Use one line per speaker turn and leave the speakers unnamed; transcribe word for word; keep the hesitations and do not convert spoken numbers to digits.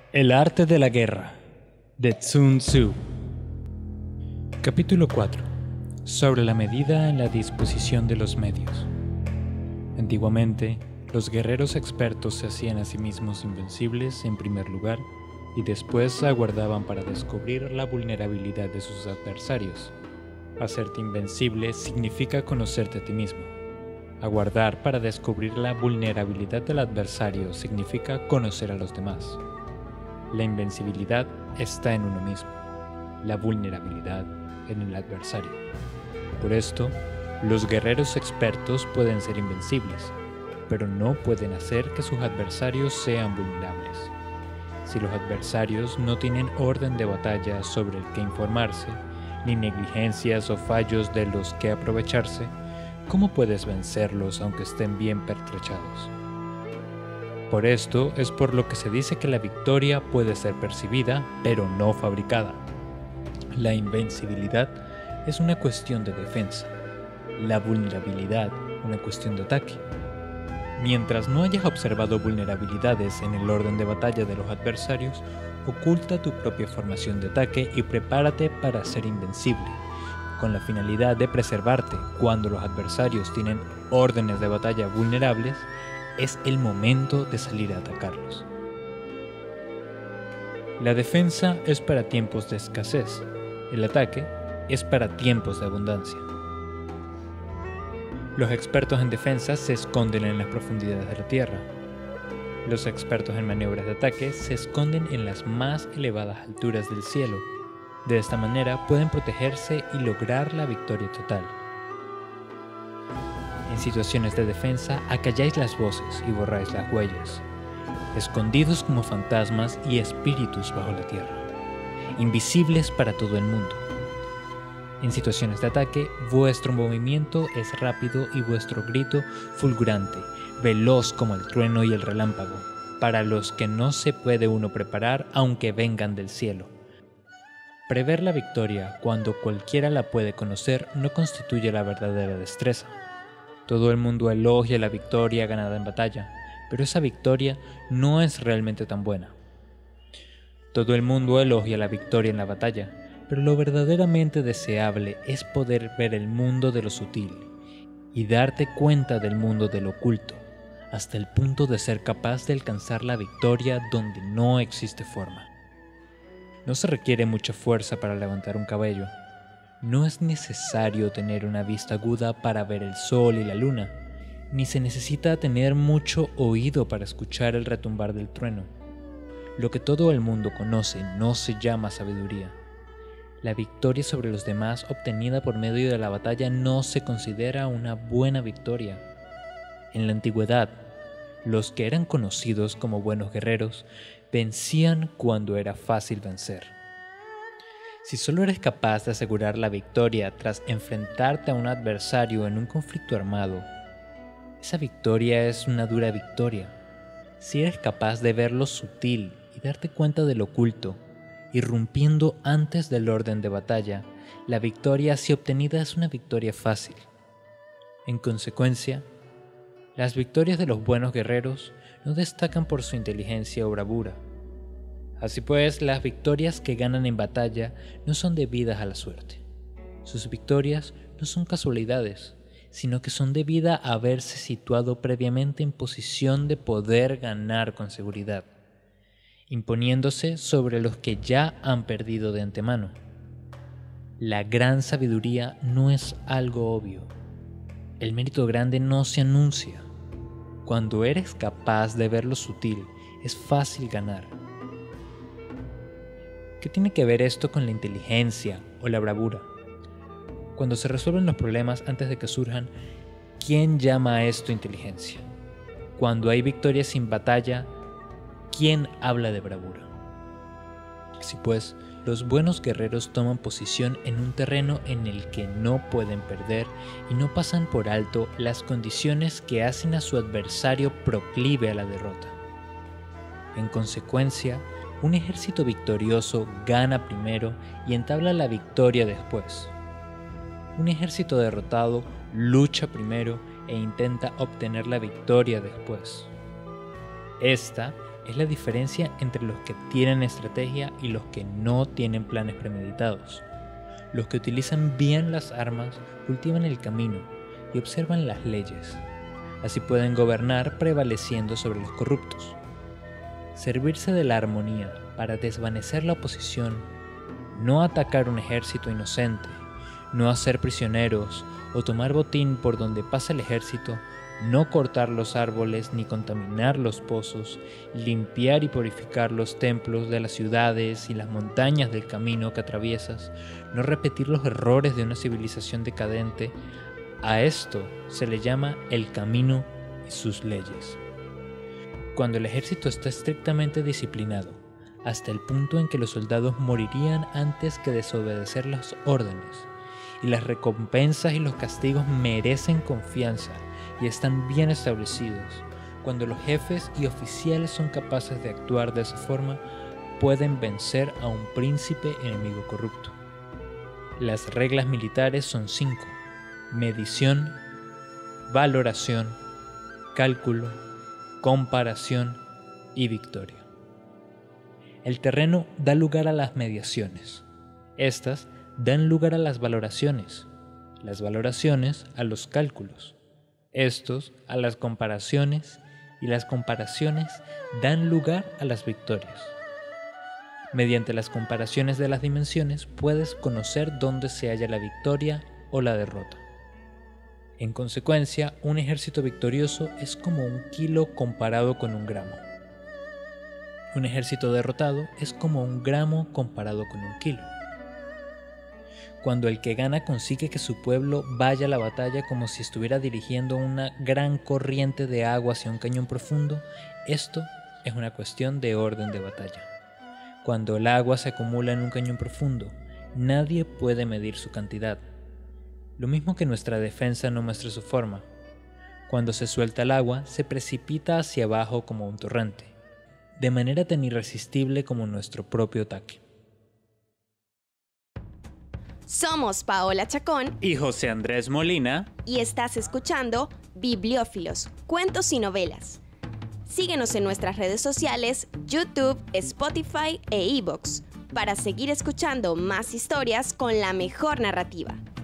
El arte de la guerra, de Sun Tzu. Capítulo cuatro. Sobre la medida en la disposición de los medios. Antiguamente, los guerreros expertos se hacían a sí mismos invencibles en primer lugar y después aguardaban para descubrir la vulnerabilidad de sus adversarios. Hacerte invencible significa conocerte a ti mismo. Aguardar para descubrir la vulnerabilidad del adversario significa conocer a los demás. La invencibilidad está en uno mismo, la vulnerabilidad en el adversario. Por esto, los guerreros expertos pueden ser invencibles, pero no pueden hacer que sus adversarios sean vulnerables. Si los adversarios no tienen orden de batalla sobre el que informarse, ni negligencias o fallos de los que aprovecharse, ¿cómo puedes vencerlos aunque estén bien pertrechados? Por esto es por lo que se dice que la victoria puede ser percibida, pero no fabricada. La invencibilidad es una cuestión de defensa, la vulnerabilidad una cuestión de ataque. Mientras no hayas observado vulnerabilidades en el orden de batalla de los adversarios, oculta tu propia formación de ataque y prepárate para ser invencible, con la finalidad de preservarte cuando los adversarios tienen órdenes de batalla vulnerables. Es el momento de salir a atacarlos. La defensa es para tiempos de escasez, el ataque es para tiempos de abundancia. Los expertos en defensa se esconden en las profundidades de la tierra. Los expertos en maniobras de ataque se esconden en las más elevadas alturas del cielo. De esta manera pueden protegerse y lograr la victoria total. En situaciones de defensa, acalláis las voces y borráis las huellas, escondidos como fantasmas y espíritus bajo la tierra, invisibles para todo el mundo. En situaciones de ataque, vuestro movimiento es rápido y vuestro grito fulgurante, veloz como el trueno y el relámpago, para los que no se puede uno preparar aunque vengan del cielo. Prever la victoria cuando cualquiera la puede conocer no constituye la verdadera destreza. Todo el mundo elogia la victoria ganada en batalla, pero esa victoria no es realmente tan buena. Todo el mundo elogia la victoria en la batalla, pero lo verdaderamente deseable es poder ver el mundo de lo sutil y darte cuenta del mundo de lo oculto, hasta el punto de ser capaz de alcanzar la victoria donde no existe forma. No se requiere mucha fuerza para levantar un cabello. No es necesario tener una vista aguda para ver el sol y la luna, ni se necesita tener mucho oído para escuchar el retumbar del trueno. Lo que todo el mundo conoce no se llama sabiduría. La victoria sobre los demás obtenida por medio de la batalla no se considera una buena victoria. En la antigüedad, los que eran conocidos como buenos guerreros vencían cuando era fácil vencer. Si solo eres capaz de asegurar la victoria tras enfrentarte a un adversario en un conflicto armado, esa victoria es una dura victoria. Si eres capaz de ver lo sutil y darte cuenta de lo oculto, irrumpiendo antes del orden de batalla, la victoria así obtenida es una victoria fácil. En consecuencia, las victorias de los buenos guerreros no destacan por su inteligencia o bravura. Así pues, las victorias que ganan en batalla no son debidas a la suerte. Sus victorias no son casualidades, sino que son debidas a haberse situado previamente en posición de poder ganar con seguridad, imponiéndose sobre los que ya han perdido de antemano. La gran sabiduría no es algo obvio. El mérito grande no se anuncia. Cuando eres capaz de ver lo sutil, es fácil ganar. ¿Qué tiene que ver esto con la inteligencia o la bravura? Cuando se resuelven los problemas antes de que surjan, ¿quién llama a esto inteligencia? Cuando hay victorias sin batalla, ¿quién habla de bravura? Así pues, los buenos guerreros toman posición en un terreno en el que no pueden perder y no pasan por alto las condiciones que hacen a su adversario proclive a la derrota. En consecuencia, un ejército victorioso gana primero y entabla la victoria después. Un ejército derrotado lucha primero e intenta obtener la victoria después. Esta es la diferencia entre los que tienen estrategia y los que no tienen planes premeditados. Los que utilizan bien las armas cultivan el camino y observan las leyes. Así pueden gobernar prevaleciendo sobre los corruptos. Servirse de la armonía para desvanecer la oposición, no atacar un ejército inocente, no hacer prisioneros o tomar botín por donde pasa el ejército, no cortar los árboles ni contaminar los pozos, limpiar y purificar los templos de las ciudades y las montañas del camino que atraviesas, no repetir los errores de una civilización decadente. A esto se le llama el camino y sus leyes. Cuando el ejército está estrictamente disciplinado, hasta el punto en que los soldados morirían antes que desobedecer las órdenes, y las recompensas y los castigos merecen confianza y están bien establecidos, cuando los jefes y oficiales son capaces de actuar de esa forma, pueden vencer a un príncipe enemigo corrupto. Las reglas militares son cinco: medición, valoración, cálculo, comparación y victoria. El terreno da lugar a las mediaciones. Estas dan lugar a las valoraciones, las valoraciones a los cálculos, estos a las comparaciones y las comparaciones dan lugar a las victorias. Mediante las comparaciones de las dimensiones puedes conocer dónde se halla la victoria o la derrota. En consecuencia, un ejército victorioso es como un kilo comparado con un gramo. Un ejército derrotado es como un gramo comparado con un kilo. Cuando el que gana consigue que su pueblo vaya a la batalla como si estuviera dirigiendo una gran corriente de agua hacia un cañón profundo, esto es una cuestión de orden de batalla. Cuando el agua se acumula en un cañón profundo, nadie puede medir su cantidad. Lo mismo que nuestra defensa no muestra su forma. Cuando se suelta el agua, se precipita hacia abajo como un torrente, de manera tan irresistible como nuestro propio ataque.
Somos Paola Chacón
y José Andrés Molina,
y estás escuchando Bibliófilos, cuentos y novelas. Síguenos en nuestras redes sociales, YouTube, Spotify e iVoox, para seguir escuchando más historias con la mejor narrativa.